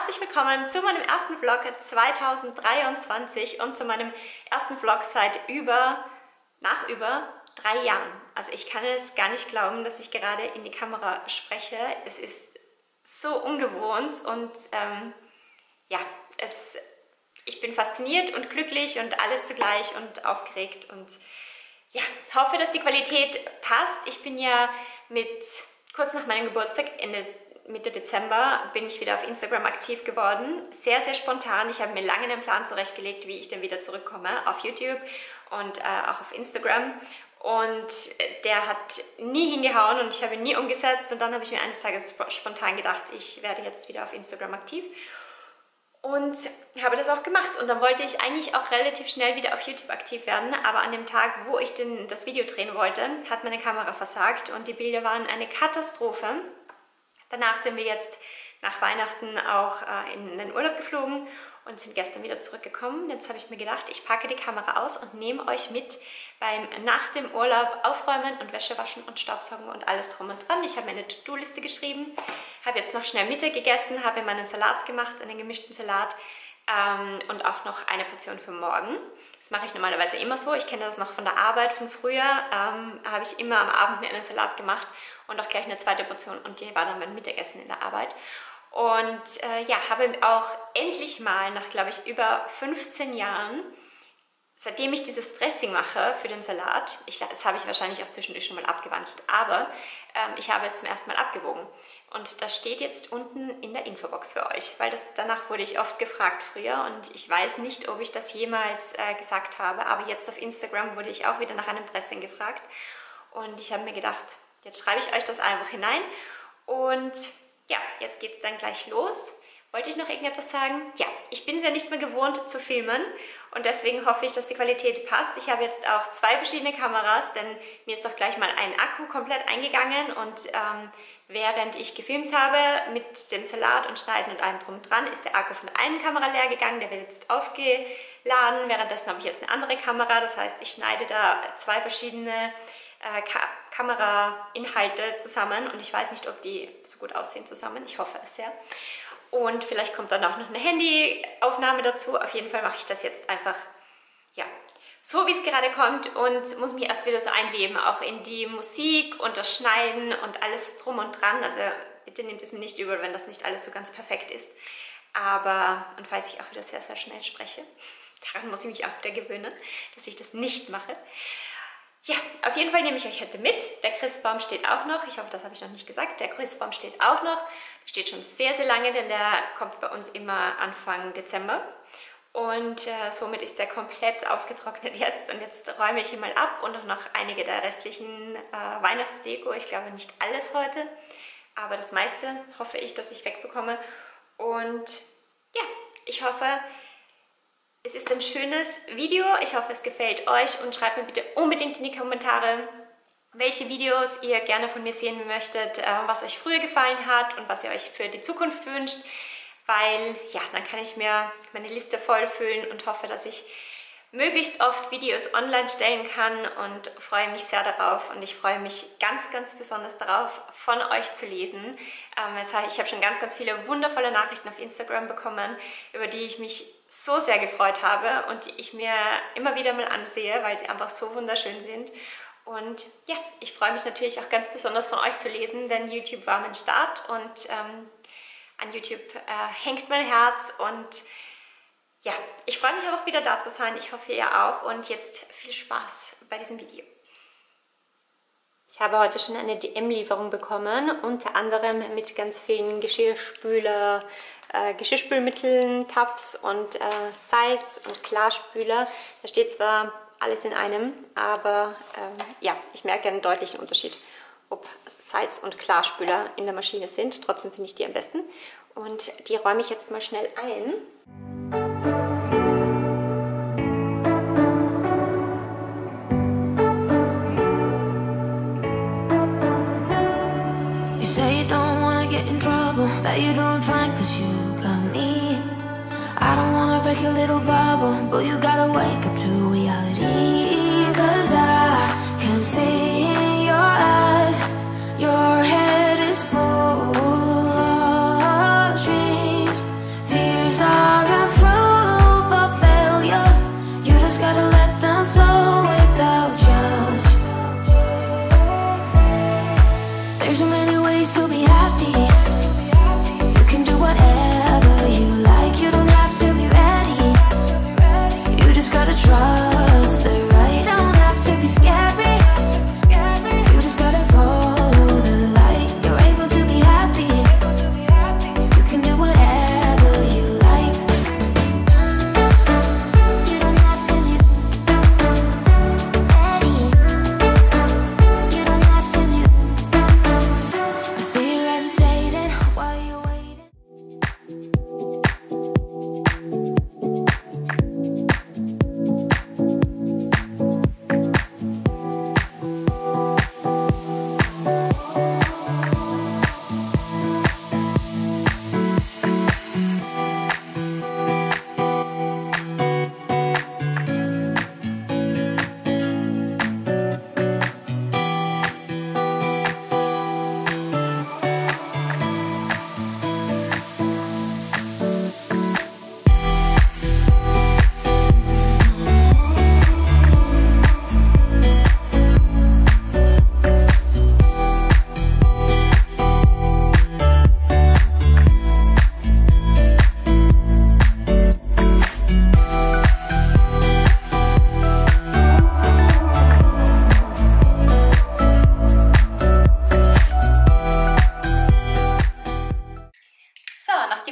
herzlich willkommen zu meinem ersten Vlog 2023 und zu meinem ersten Vlog nach über 3 Jahren. Also ich kann es gar nicht glauben, dass ich gerade in die Kamera spreche. Es ist so ungewohnt und ja, ich bin fasziniert und glücklich und alles zugleich und aufgeregt und ja, hoffe, dass die Qualität passt. Ich bin ja kurz nach meinem Geburtstag, Mitte Dezember, bin ich wieder auf Instagram aktiv geworden. Sehr, sehr spontan. Ich habe mir lange einen Plan zurechtgelegt, wie ich dann wieder zurückkomme auf YouTube und auch auf Instagram. Und der hat nie hingehauen und ich habe ihn nie umgesetzt. Und dann habe ich mir eines Tages spontan gedacht, ich werde jetzt wieder auf Instagram aktiv. Und habe das auch gemacht. Und dann wollte ich eigentlich auch relativ schnell wieder auf YouTube aktiv werden. Aber an dem Tag, wo ich das Video drehen wollte, hat meine Kamera versagt und die Bilder waren eine Katastrophe. Danach sind wir jetzt nach Weihnachten auch in den Urlaub geflogen und sind gestern wieder zurückgekommen. Jetzt habe ich mir gedacht, ich packe die Kamera aus und nehme euch mit beim nach dem Urlaub aufräumen und Wäsche waschen und Staubsaugen und alles drum und dran. Ich habe mir eine To-Do-Liste geschrieben, habe jetzt noch schnell Mittag gegessen, habe mir meinen Salat gemacht, einen gemischten Salat und auch noch eine Portion für morgen. Das mache ich normalerweise immer so. Ich kenne das noch von der Arbeit von früher. Habe ich immer am Abend mir einen Salat gemacht und auch gleich eine zweite Portion und die war dann mein Mittagessen in der Arbeit. Und ja, habe auch endlich mal nach, glaube ich, über 15 Jahren, seitdem ich dieses Dressing mache für den Salat, das habe ich wahrscheinlich auch zwischendurch schon mal abgewandelt, aber ich habe es zum ersten Mal abgewogen. Und das steht jetzt unten in der Infobox für euch, weil danach wurde ich oft gefragt früher und ich weiß nicht, ob ich das jemals gesagt habe, aber jetzt auf Instagram wurde ich auch wieder nach einem Dressing gefragt und ich habe mir gedacht, jetzt schreibe ich euch das einfach hinein und ja, jetzt geht es dann gleich los. Wollte ich noch irgendetwas sagen? Ja, ich bin es ja nicht mehr gewohnt zu filmen und deswegen hoffe ich, dass die Qualität passt. Ich habe jetzt auch 2 verschiedene Kameras, denn mir ist doch gleich mal ein Akku komplett eingegangen und während ich gefilmt habe mit dem Salat und Schneiden und allem drum und dran, ist der Akku von der einen Kamera leer gegangen, der wird jetzt aufgeladen. Währenddessen habe ich jetzt eine andere Kamera, das heißt, ich schneide da 2 verschiedene Kamerainhalte zusammen und ich weiß nicht, ob die so gut aussehen zusammen. Ich hoffe es sehr. Und vielleicht kommt dann auch noch eine Handyaufnahme dazu. Auf jeden Fall mache ich das jetzt einfach, ja, so wie es gerade kommt und muss mich erst wieder so einleben, auch in die Musik und das Schneiden und alles drum und dran. Also bitte nehmt es mir nicht übel, wenn das nicht alles so ganz perfekt ist. Und falls ich auch wieder sehr, sehr schnell spreche, daran muss ich mich auch wieder gewöhnen, dass ich das nicht mache. Ja, auf jeden Fall nehme ich euch heute mit. Der Christbaum steht auch noch. Ich hoffe, das habe ich noch nicht gesagt. Der Christbaum steht auch noch. Der steht schon sehr, sehr lange, denn der kommt bei uns immer Anfang Dezember. Und somit ist der komplett ausgetrocknet jetzt. Und jetzt räume ich ihn mal ab und auch noch einige der restlichen Weihnachtsdeko. Ich glaube nicht alles heute, aber das meiste hoffe ich, dass ich wegbekomme. Und ja, ich hoffe, es ist ein schönes Video, ich hoffe es gefällt euch und schreibt mir bitte unbedingt in die Kommentare, welche Videos ihr gerne von mir sehen möchtet, was euch früher gefallen hat und was ihr euch für die Zukunft wünscht, weil ja, dann kann ich mir meine Liste vollfüllen und hoffe, dass ich möglichst oft Videos online stellen kann und freue mich sehr darauf und ich freue mich ganz, ganz besonders darauf, von euch zu lesen. Ich habe schon ganz, ganz viele wundervolle Nachrichten auf Instagram bekommen, über die ich mich so sehr gefreut habe und die ich mir immer wieder mal ansehe, weil sie einfach so wunderschön sind. Und ja, ich freue mich natürlich auch ganz besonders von euch zu lesen, denn YouTube war mein Start und an YouTube hängt mein Herz und ja, ich freue mich auch wieder da zu sein. Ich hoffe, ihr auch. Und jetzt viel Spaß bei diesem Video. Ich habe heute schon eine DM-Lieferung bekommen, unter anderem mit ganz vielen Geschirrspülmitteln, Tabs und Salz und Klarspüler. Da steht zwar alles in einem, aber ja, ich merke einen deutlichen Unterschied, ob Salz und Klarspüler in der Maschine sind. Trotzdem finde ich die am besten. Und die räume ich jetzt mal schnell ein. That you're doing fine cause you got me. I don't wanna break your little bubble, but you gotta wake up to reality. Cause I can see in your eyes, your head is full of dreams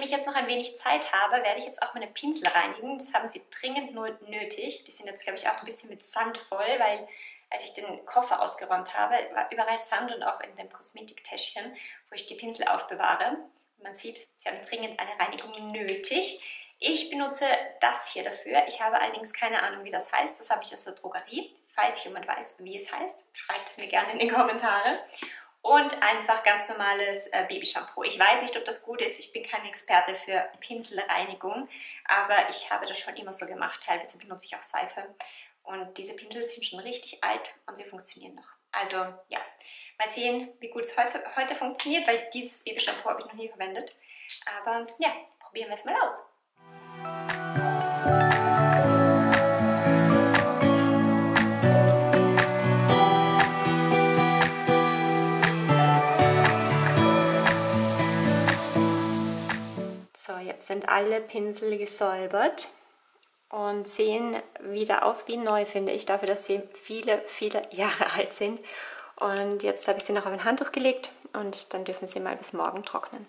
nämlich jetzt noch ein wenig Zeit habe, werde ich jetzt auch meine Pinsel reinigen. Das haben sie dringend nötig. Die sind jetzt, glaube ich, auch ein bisschen mit Sand voll, weil als ich den Koffer ausgeräumt habe, war überall Sand und auch in dem Kosmetiktäschchen, wo ich die Pinsel aufbewahre. Und man sieht, sie haben dringend eine Reinigung nötig. Ich benutze das hier dafür. Ich habe allerdings keine Ahnung, wie das heißt. Das habe ich aus der Drogerie. Falls jemand weiß, wie es heißt, schreibt es mir gerne in die Kommentare. Und einfach ganz normales Babyshampoo. Ich weiß nicht, ob das gut ist. Ich bin kein Experte für Pinselreinigung, aber ich habe das schon immer so gemacht. Teilweise benutze ich auch Seife. Und diese Pinsel sind schon richtig alt und sie funktionieren noch. Also ja, mal sehen, wie gut es heute funktioniert, weil dieses Babyshampoo habe ich noch nie verwendet. Aber ja, probieren wir es mal aus. So, jetzt sind alle Pinsel gesäubert und sehen wieder aus wie neu, finde ich, dafür, dass sie viele, viele Jahre alt sind. Und jetzt habe ich sie noch auf ein Handtuch gelegt und dann dürfen sie mal bis morgen trocknen.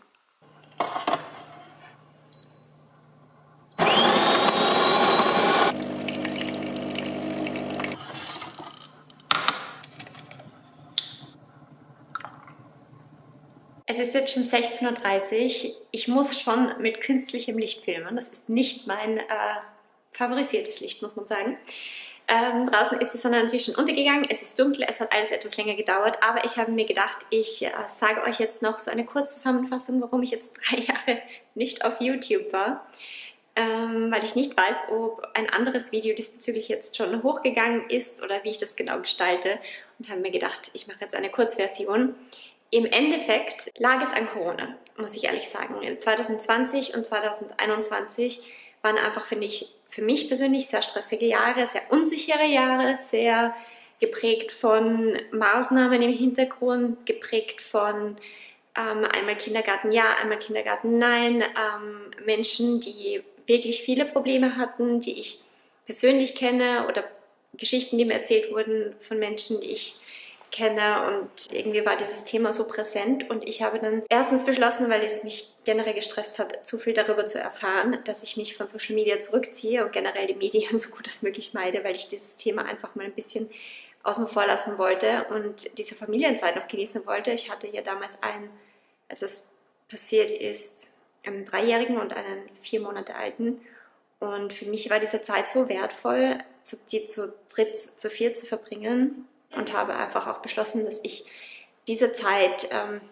Es ist jetzt schon 16:30 Uhr. Ich muss schon mit künstlichem Licht filmen. Das ist nicht mein favorisiertes Licht, muss man sagen. Draußen ist die Sonne natürlich schon untergegangen. Es ist dunkel, es hat alles etwas länger gedauert. Aber ich habe mir gedacht, ich sage euch jetzt noch so eine kurze Zusammenfassung, warum ich jetzt 3 Jahre nicht auf YouTube war. Weil ich nicht weiß, ob ein anderes Video diesbezüglich jetzt schon hochgegangen ist oder wie ich das genau gestalte. Und habe mir gedacht, ich mache jetzt eine Kurzversion. Im Endeffekt lag es an Corona, muss ich ehrlich sagen. 2020 und 2021 waren einfach, finde ich, für mich persönlich sehr stressige Jahre, sehr unsichere Jahre, sehr geprägt von Maßnahmen im Hintergrund, geprägt von einmal Kindergarten ja, einmal Kindergarten nein, Menschen, die wirklich viele Probleme hatten, die ich persönlich kenne oder Geschichten, die mir erzählt wurden von Menschen, die ich kenne, und irgendwie war dieses Thema so präsent und ich habe dann erstens beschlossen, weil es mich generell gestresst hat, zu viel darüber zu erfahren, dass ich mich von Social Media zurückziehe und generell die Medien so gut als möglich meide, weil ich dieses Thema einfach mal ein bisschen außen vor lassen wollte und diese Familienzeit noch genießen wollte. Ich hatte ja damals als es passiert ist, einen 3-Jährigen und einen 4 Monate alten, und für mich war diese Zeit so wertvoll, die zu dritt, zu viert zu verbringen. Und habe einfach auch beschlossen, dass ich diese Zeit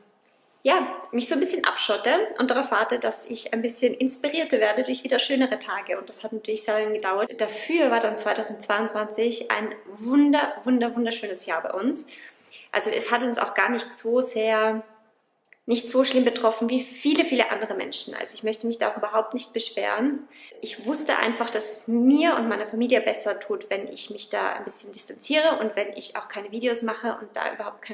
mich so ein bisschen abschotte und darauf warte, dass ich ein bisschen inspirierter werde durch wieder schönere Tage. Und das hat natürlich sehr lange gedauert. Dafür war dann 2022 ein wunderschönes Jahr bei uns. Also es hat uns auch gar nicht so schlimm betroffen wie viele andere Menschen. Also ich möchte mich da auch überhaupt nicht beschweren. Ich wusste einfach, dass es mir und meiner Familie besser tut, wenn ich mich da ein bisschen distanziere und wenn ich auch keine Videos mache und da überhaupt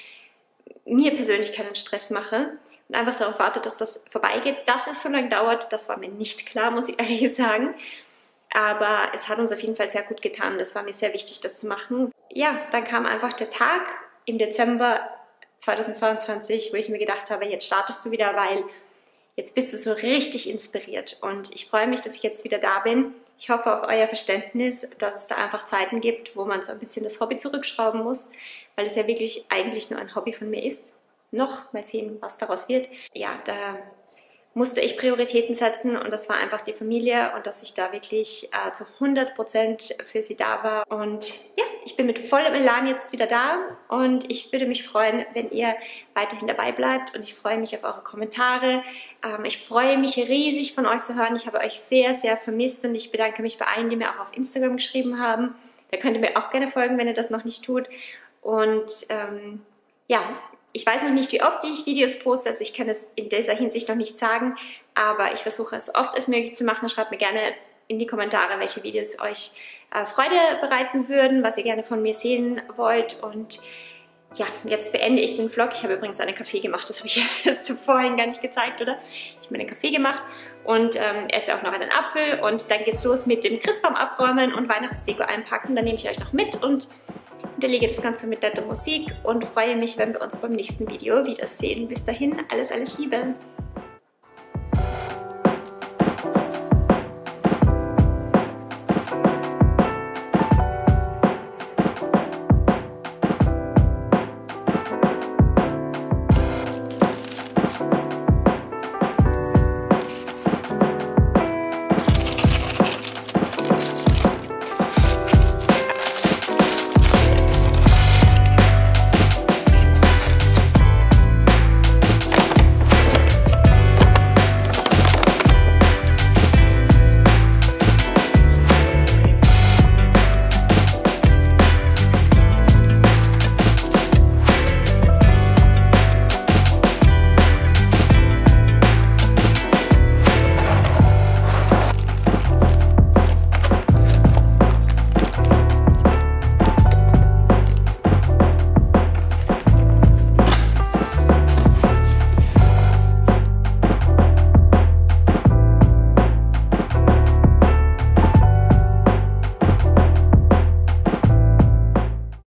mir persönlich keinen Stress mache und einfach darauf warte, dass das vorbeigeht. Dass es so lange dauert, das war mir nicht klar, muss ich ehrlich sagen. Aber es hat uns auf jeden Fall sehr gut getan. Das war mir sehr wichtig, das zu machen. Ja, dann kam einfach der Tag im Dezember 2022, wo ich mir gedacht habe, jetzt startest du wieder, weil jetzt bist du so richtig inspiriert. Und ich freue mich, dass ich jetzt wieder da bin. Ich hoffe auf euer Verständnis, dass es da einfach Zeiten gibt, wo man so ein bisschen das Hobby zurückschrauben muss, weil es ja wirklich eigentlich nur ein Hobby von mir ist. Mal sehen, was daraus wird. Ja, da musste ich Prioritäten setzen und das war einfach die Familie und dass ich da wirklich zu 100% für sie da war. Und ja, ich bin mit vollem Elan jetzt wieder da und ich würde mich freuen, wenn ihr weiterhin dabei bleibt, und ich freue mich auf eure Kommentare. Ich freue mich riesig, von euch zu hören. Ich habe euch sehr vermisst und ich bedanke mich bei allen, die mir auch auf Instagram geschrieben haben. Da könnt ihr mir auch gerne folgen, wenn ihr das noch nicht tut. Und ich weiß noch nicht, wie oft ich Videos poste, also ich kann es in dieser Hinsicht noch nicht sagen, aber ich versuche es so oft als möglich zu machen. Schreibt mir gerne in die Kommentare, welche Videos euch Freude bereiten würden, was ihr gerne von mir sehen wollt. Und ja, jetzt beende ich den Vlog. Ich habe übrigens einen Kaffee gemacht, das habe ich erst vorhin gar nicht gezeigt, oder? Ich habe mir einen Kaffee gemacht und esse auch noch einen Apfel, und dann geht's los mit dem Christbaum abräumen und Weihnachtsdeko einpacken. Dann nehme ich euch noch mit und unterlege das Ganze mit netter Musik und freue mich, wenn wir uns beim nächsten Video wiedersehen. Bis dahin, alles Liebe!